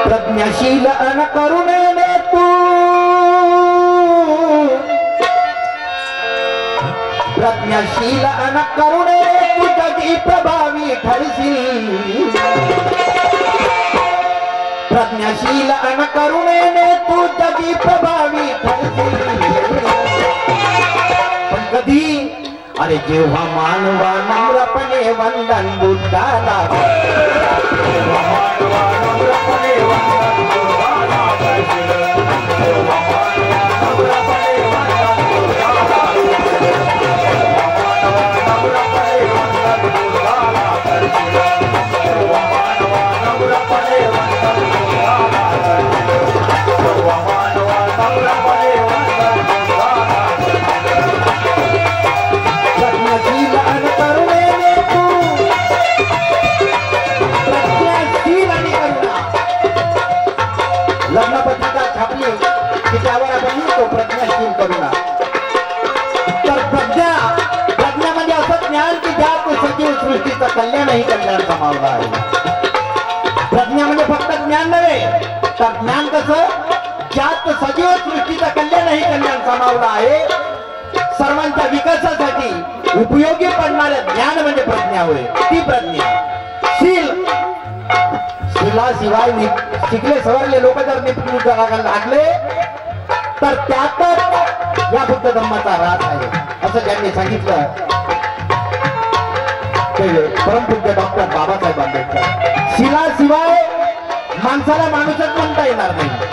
प्रज्ञाशील अन करुणेने तू प्रज्ञाशील अन करुणेने तू जगी प्रभावी ठरशील प्रज्ञाशील अन करुणेने तू जगी प्रभावी ठरशील पण कधी अरे जेव्हा मानवा नम्रपणे वंदन बुद्धाला जेव्हा मानवा नम्रपणे वंदन बुद्धाला करशील जेव्हा मानवा नम्रपणे वंदन बुद्धाला जेव्हा मानवा नम्रपणे वंदन बुद्धाला करशील जेव्हा मानवा नम्रपणे वंदन बुद्धाला करशील जेव्हा मानवा नम्रपणे वंदन बुद्धाला प्रज्ञाशील अन करुणेने तू प्रज्ञाशील आणि करुणा लग्नपत्रिका छापली की त्यावर आपण लिहितो प्रज्ञाशील करुणा. तर प्रज्ञा म्हणजे असं ज्ञान की ज्यात सजीव सृष्टीचं कल्याणही कल्याण समावलं आहे. प्रज्ञा म्हणजे फक्त ज्ञान नव्हे तर ज्ञान कसं ज्यात सजीव सृष्टीचं कल्याणही कल्याण समावलं आहे. सर्वांच्या विकासासाठी उपयोगी पडणारे ज्ञान म्हणजे प्रज्ञा होय. ती प्रज्ञा शिलाशिवाय शिकले सवरले लोक जर निपुण करायला लागले तर त्यातच या बुद्ध धम्माचा राज आहे असं ज्यांनी सांगितलं ते परमपूज्य डॉक्टर बाबासाहेब आंबेडकर. शिलाशिवाय माणसाला माणूसच म्हणता येणार नाही.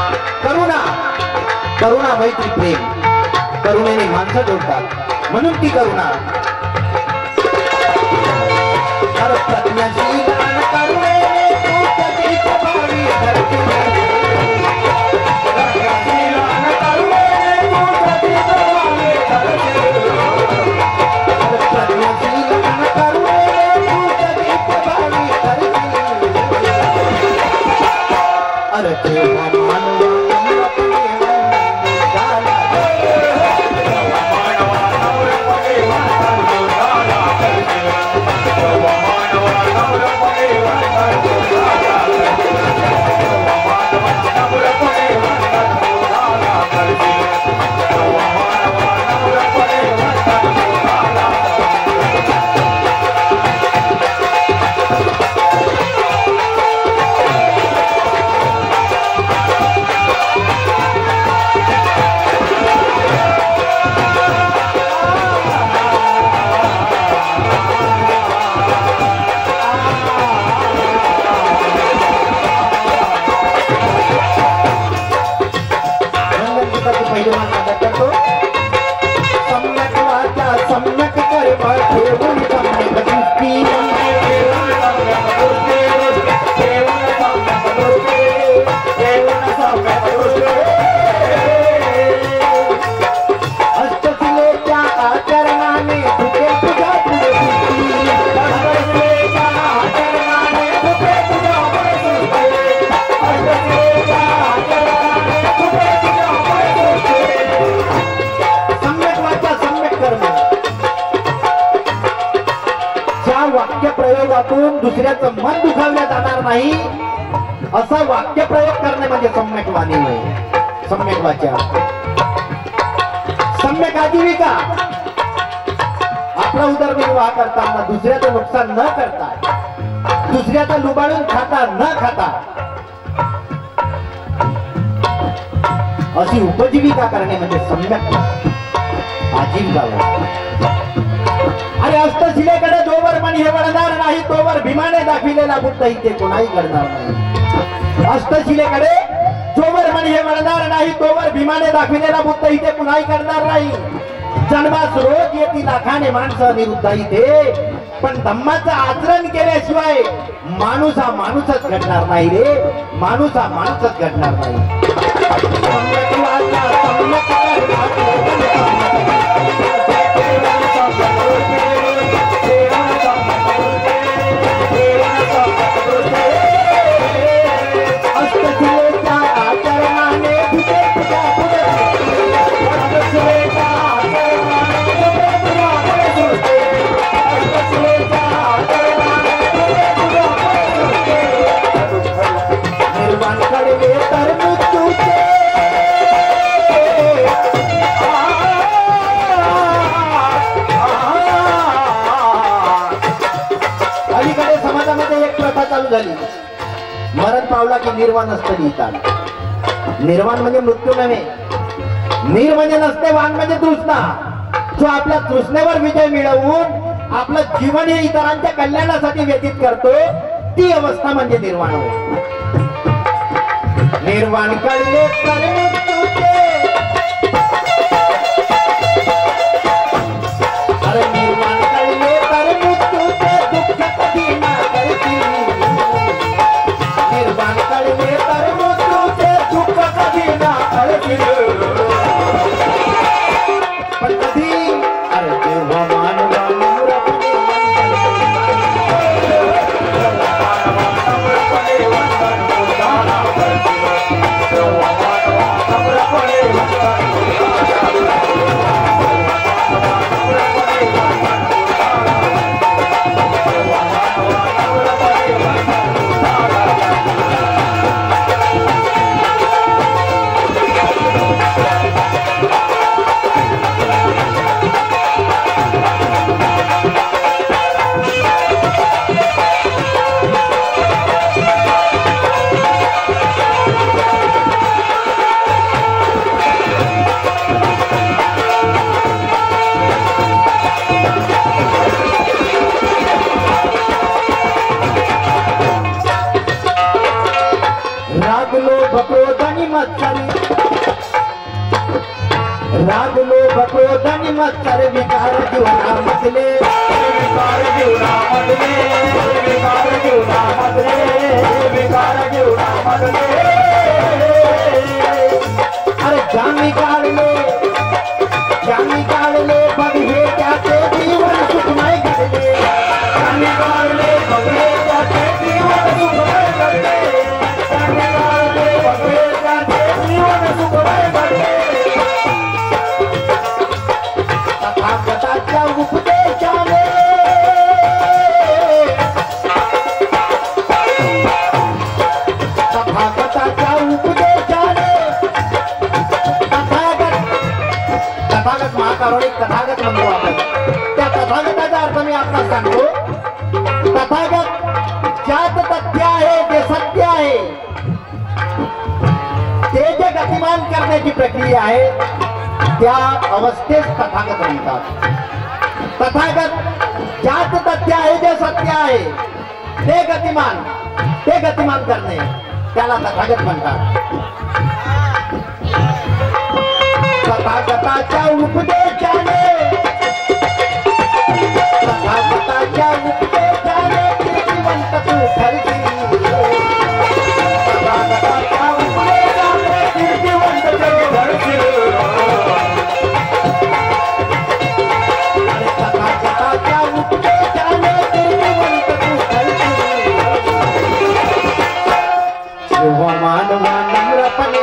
करुणा मैत्री प्रेम करुणेने माणसं जोडतात म्हणून ती करुणा. प्रज्ञाशील अन करुणेने तू जगी प्रभावी ठरशील प्रज्ञाशील अन करुणेने तू जगी प्रभावी ठरशील प्रज्ञाशील अन करुणेने तू जगी प्रभावी ठरशील. अरे जेव्हा मानवा वाक्यप्रयोगातून दुसऱ्याचं मन दुखावल्या जाणार नाही असा वाक्यप्रयोग करणे म्हणजे सम्यक वाणी होय. सम्यक वाचा सम्यक आजीविका आपला उदरनिर्वाह करताना दुसऱ्याचं नुकसान न करता दुसऱ्याचं लुबाडून खाता न खाता अशी उपजीविका करणे म्हणजे सम्यक आजीविका. अरे अष्टशिलेकडे जोवर मन हे वळणार नाही तोवर भीमाने दाखविलेला बुद्ध इथे कोणाही घडणार नाही. अष्टशिलेकडे जोवर मन हे वळणार नाही तोवर भीमाने दाखविलेला बुद्ध इथे कुणाही करणार नाही. जन्मास रोज येती लाखाने माणसं अनिरुद्ध इथे पण धम्माचं आचरण केल्याशिवाय माणूस हा माणूसच घडणार नाही रे. माणूस हा माणूसच घडणार नाही. निर्वाण झाली मरण पावला की निर्वाण असतं लिहितात. निर्वाण म्हणजे मृत्यू नव्हे, नीर म्हणजे नसते, वाण म्हणजे तृष्णा. जो आपल्या तृष्णेवर विजय मिळवून आपलं जीवन हे इतरांच्या कल्याणासाठी व्यतीत करतो ती अवस्था म्हणजे निर्वाण होय. निर्वाण कळले तर मृत्यूचे, अरे निर्वाण कळले तर मृत्यूचे दुःख कधी ना करती. निर्वाण कळले तर मृत्यूचे दुःख कधी ना करती. पण कधी अरे तेव्हा मानवा नम्रपणे रागलो बक्रोधनी मत्सर विकार जीवनामधले, विकार जीवनामधले, विकार जीवनामधले, विकार जीवनामधले. अरे जामी काढले बघ हे त्याचे जीवन सुख नाही घडले. जामी काढले बघ हे त्याचे जीवन सुख नाही घडले. जामी काढले बघ हे त्याचे जीवन सुख नाही घडले. तथागताच्या उपदेशाने, तथागताच्या उपदेशाने, तथागत महाकारुणिक तथागत म्हणतो आपण. त्या तथागताचा अर्थ मी आपल्याला सांगतो. तथागत ज्यात तथ्य आहे, जे सत्य आहे, ते जे गतिमान करण्याची प्रक्रिया आहे त्या अवस्थेत तथागत म्हणतात. तथागत ज्यात तथ्य आहे, जे सत्य आहे, ते गतिमान करणे त्याला तथागत म्हणतात. तथागताच्या उपदेशाने, तथागताच्या उपदेशाने कीर्तिवंत तू ठरती. तथागताच्या उपदेशाने कीर्तिवंत तू ठरती. तथागताच्या उपदेशाने कीर्तिवंत तू ठरती. जेव्हा मानवा नम्रपणे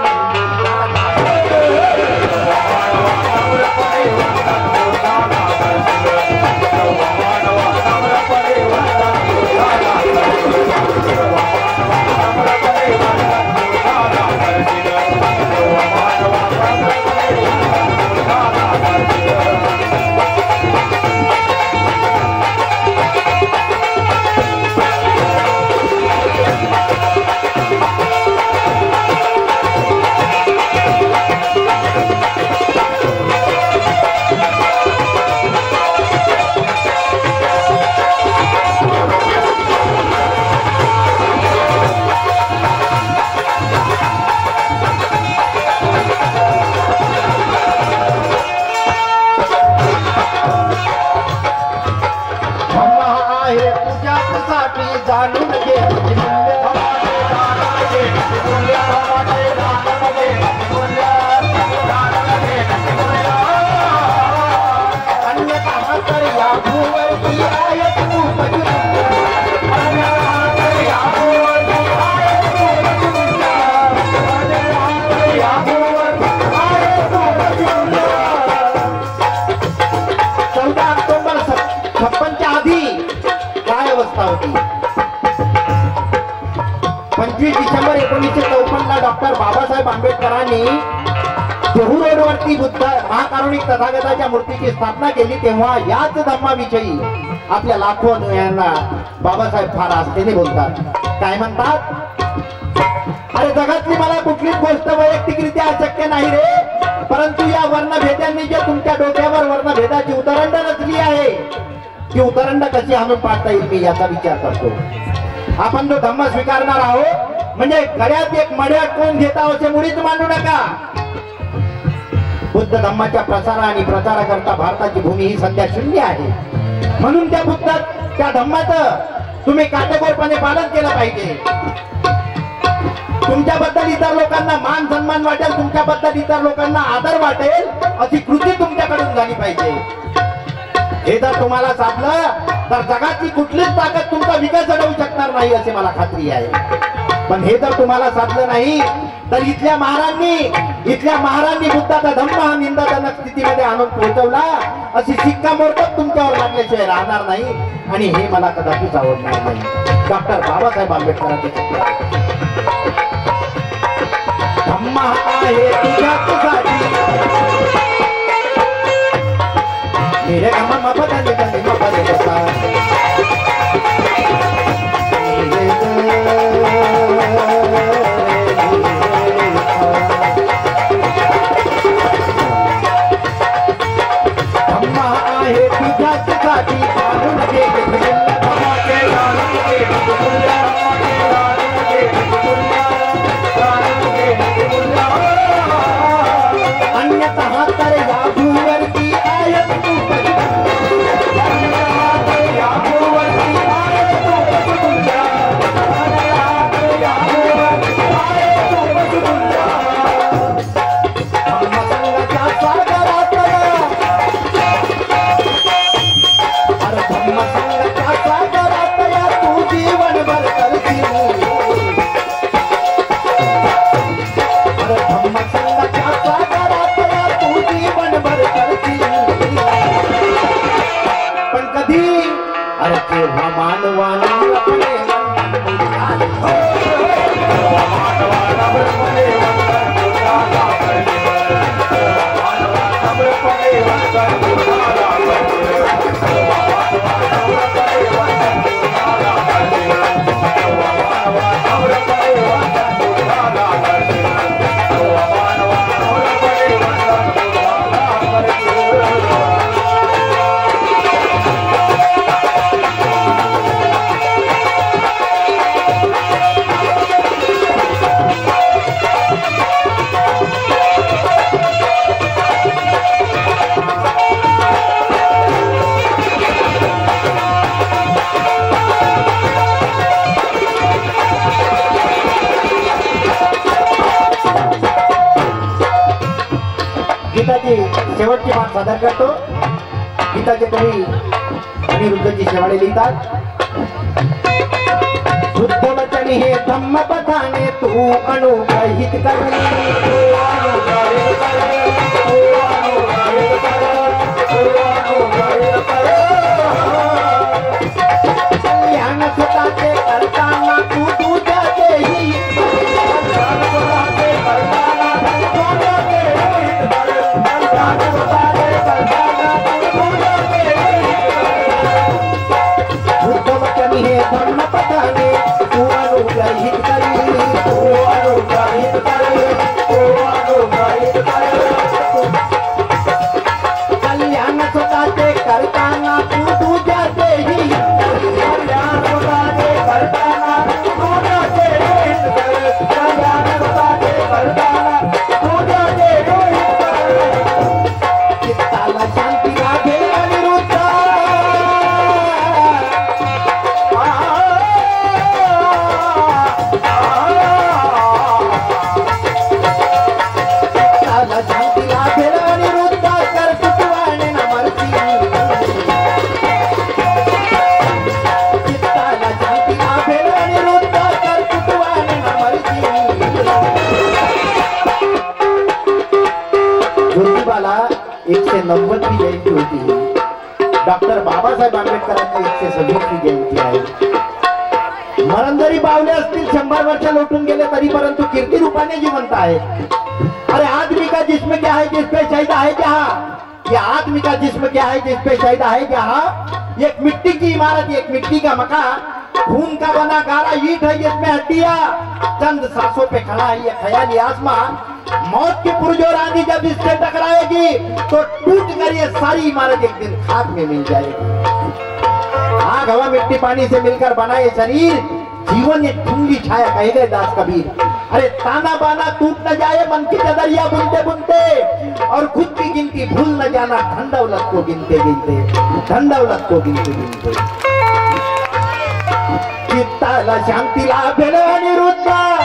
जाणून घे अन्यथा तर या भूवरती आहे तू होती. 25 डिसेंबर 1954 ला डॉक्टर बाबासाहेब आंबेडकरांनी देहू रोडवरती बुद्ध महाकारुणिक तथागताच्या मूर्तीची स्थापना केली. तेव्हा याच धम्माविषयी आपल्या लाखो अनुयायांना बाबासाहेब फार आस्थेने बोलतात. काय म्हणतात? अरे जगातली मला कुठलीच गोष्ट वैयक्तिकरित्या अशक्य नाही रे, परंतु या वर्णभेदांनी जे तुमच्या डोक्यावर वर्णभेदाची उतरंड रचली आहे, ती उतरंड कशी हाणून पाडता येईल मी याचा विचार करतो. आपण जो धम्म स्वीकारणार आहोत म्हणजे गळ्यात एक मड्या कोण घेता असे मुळीच मानू नका. बुद्ध धम्माच्या प्रसार आणि प्रचाराकरता भारताची भूमी ही सध्या शून्य आहे. म्हणून त्या बुद्ध त्या धम्माचं तुम्ही काटेकोरपणे पालन केलं पाहिजे. तुमच्याबद्दल इतर लोकांना मान सन्मान वाटेल, तुमच्याबद्दल इतर लोकांना आदर वाटेल अशी कृती तुमच्याकडून झाली पाहिजे. हे जर तुम्हाला साधलं तर जगाची कुठलीच ताकद तुमचा विकास घडवू शकणार नाही अशी मला खात्री आहे. पण हे जर तुम्हाला साधलं नाही तर इथल्या महारांनी बुद्धाचा धम्म हा निंदाजनक स्थितीमध्ये आणून पोहोचवला अशी शिक्कामोर्तब तुमच्यावर लागल्याशिवाय राहणार नाही आणि हे मला कदाचित आवडणार नाही. डॉक्टर बाबासाहेब आंबेडकरांचे सत्य धम्म आहे तुझ्यासाठी मेरे धम्म मपदने तने मपदे बसा शेवटची बात सादर करतो. गीताचे कवी अनिरुद्धजी शेवाळे लिहितात, शुद्ध वचन हे धम्म पथाने तू अनुग्रहित कर, कल्याण स्वतःचे करताना तू तुझ्या देही धम्म पथाने तू अनुग्रहित करी, तू अनुग्रहित करी, तू अनुग्रहित करी, कल्याण स्वतःचे करताना तू तुझ्या देही, कल्याण स्वतःचे करताना तुझ्या देही, कल्याण स्वतःचे करताना तुझ्या देही, चित्ताला शांती लाभेल अनिरुद्ध, ज्योतिबाला 190वी जयंती होती. डॉक्टर बाबासाहेब आंबेडकरांची 126वी जयंती आहे. मरण जरी पावले असतील 100 वर्ष लोटून गेले तरी परंतु कीर्ती रूपाने जिवंत आहे. अरे आदमी का जिस्म क्या है जिस पे शहीद है जहाँ, ये आदमी का जिस्म क्या है जिस पे शहीद है जहाँ, एक मिट्टी की इमारत, एक मिट्टी का मकान खून का बना गारा ईंट है जिसमें हड्डियां, चंद सांसों पे खड़ा है ये ख्याली आसमान। मौत की पुरजोर आंधी जब इससे टकराएगी तो टूट कर ये सारी इमारत एक दिन खाक में मिल जाएगी। आग हवा मिट्टी पानी से मिलकर बना ये शरीर, जीवन ये ठुंगी छाया कहे गए दास कबीर। अरे ताना बाना टूट न जाए मन की चदरिया बुनते बुनते, और खुद की गिनती भूल न जाना धन दौलत को गिनते गिनते, धन दौलत को गिनते गिनते। चित्ताला शांतीला भेल अनिरुद्ध